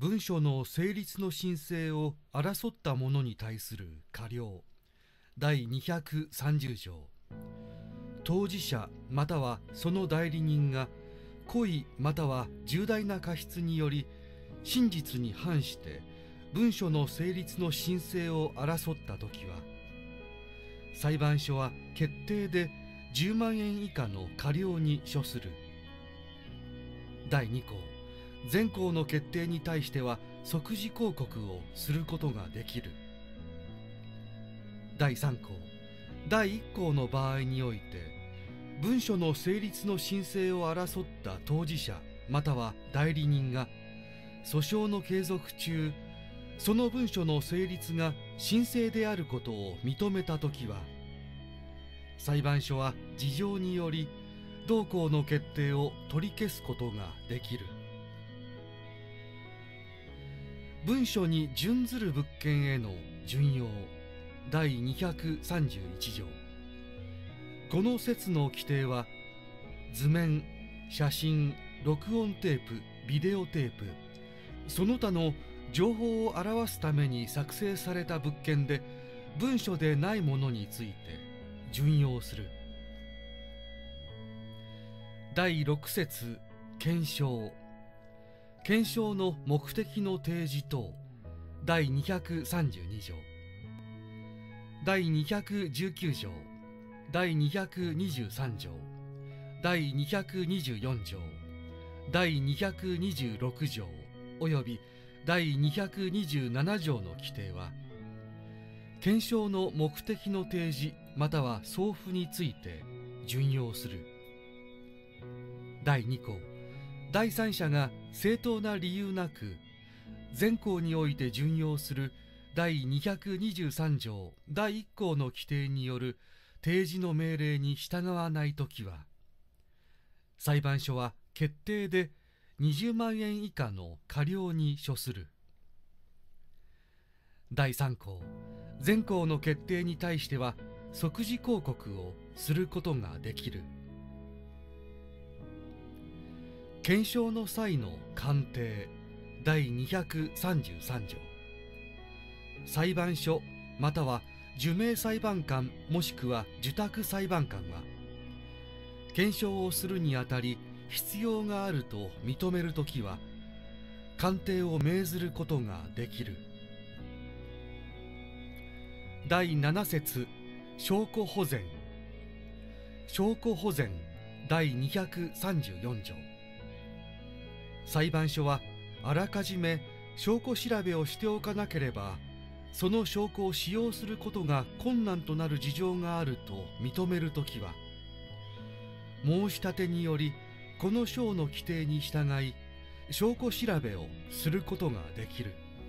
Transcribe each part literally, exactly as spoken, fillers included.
文書の成立の申請を争った者に対する過料だいにひゃくさんじゅう条。当事者またはその代理人が故意または重大な過失により真実に反して文書の成立の申請を争ったときは、裁判所は決定でじゅうまんえん以下の過料に処する。だいに項、前項の決定に対しては即時抗告をすることができる。だいさん項、だいいっ項の場合において文書の成立の申請を争った当事者または代理人が訴訟の継続中、その文書の成立が申請であることを認めたときは、裁判所は事情により同項の決定を取り消すことができる。文書に準ずる物件への準用だいにひゃくさんじゅういち条。この説の規定は図面、写真、録音テープ、ビデオテープ、その他の情報を表すために作成された物件で文書でないものについて準用する。だいろく節検証。検証の目的の提示等だいにひゃくさんじゅうに条。だいにひゃくじゅうきゅう条、だいにひゃくにじゅうさん条、だいにひゃくにじゅうよん条、だいにひゃくにじゅうろく条およびだいにひゃくにじゅうなな条の規定は、検証の目的の提示または送付について準用する。だいに項、第三者が正当な理由なく前項において準用するだいにひゃくにじゅうさん条だいいっ項の規定による提示の命令に従わないときは、裁判所は決定でにじゅうまんえん以下の過料に処する。だいさん項、前項の決定に対しては即時抗告をすることができる。検証の際の鑑定だいにひゃくさんじゅうさん条。裁判所または受命裁判官もしくは受託裁判官は、検証をするにあたり必要があると認めるときは鑑定を命ずることができる。だいなな節証拠保全。証拠保全だいにひゃくさんじゅうよん条。裁判所はあらかじめ証拠調べをしておかなければその証拠を使用することが困難となる事情があると認めるときは、申し立てによりこの章の規定に従い証拠調べをすることができる。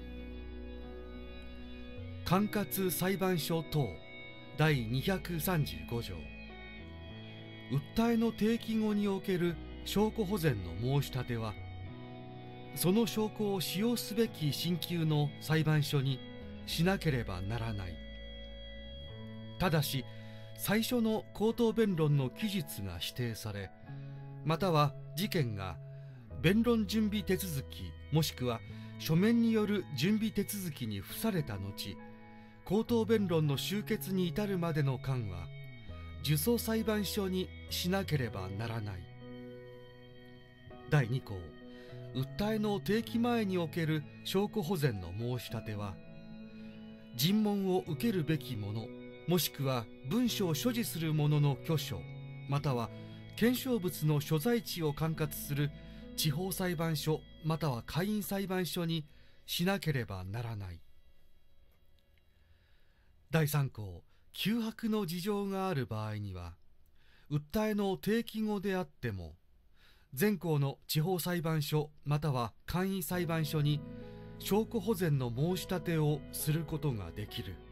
管轄裁判所等だいにひゃくさんじゅうご条。訴えの提起後における証拠保全の申し立ては、その証拠を使用すべき審級の裁判所にしなければならない。ただし最初の口頭弁論の期日が指定され、または事件が弁論準備手続きもしくは書面による準備手続きに付された後、口頭弁論の終結に至るまでの間は受訴裁判所にしなければならない。だいに項、訴えの提起前における証拠保全の申し立ては、尋問を受けるべき者もしくは文書を所持する者の居所または検証物の所在地を管轄する地方裁判所または下院裁判所にしなければならない。だいさん項、急迫の事情がある場合には、訴えの提起後であっても前項の地方裁判所または簡易裁判所に証拠保全の申し立てをすることができる。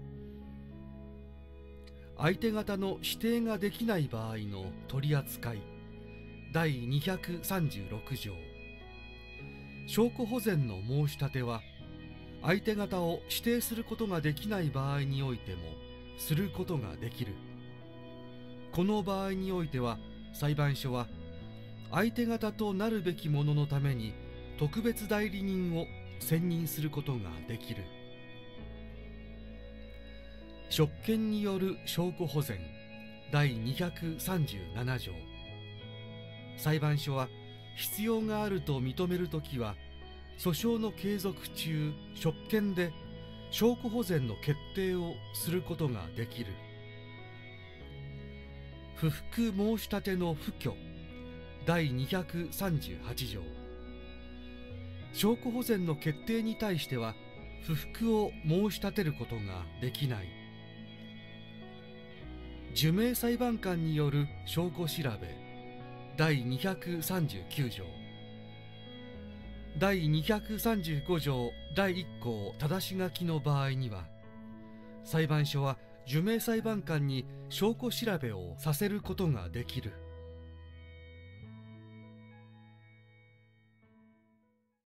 相手方の指定ができない場合の取り扱いだいにひゃくさんじゅうろく条。証拠保全の申し立ては相手方を指定することができない場合においてもすることができる。この場合においては裁判所は相手方となるべきもののために特別代理人を選任することができる。職権による証拠保全第にひゃくさんじゅうなな条。裁判所は必要があると認めるときは、訴訟の継続中、職権で証拠保全の決定をすることができる。不服申し立ての不拠第にひゃくさんじゅうはち条。証拠保全の決定に対しては不服を申し立てることができない。受命裁判官による証拠調べ第にひゃくさんじゅうきゅう条。第にひゃくさんじゅうご条第いっ項ただし書きの場合には、裁判所は受命裁判官に証拠調べをさせることができる。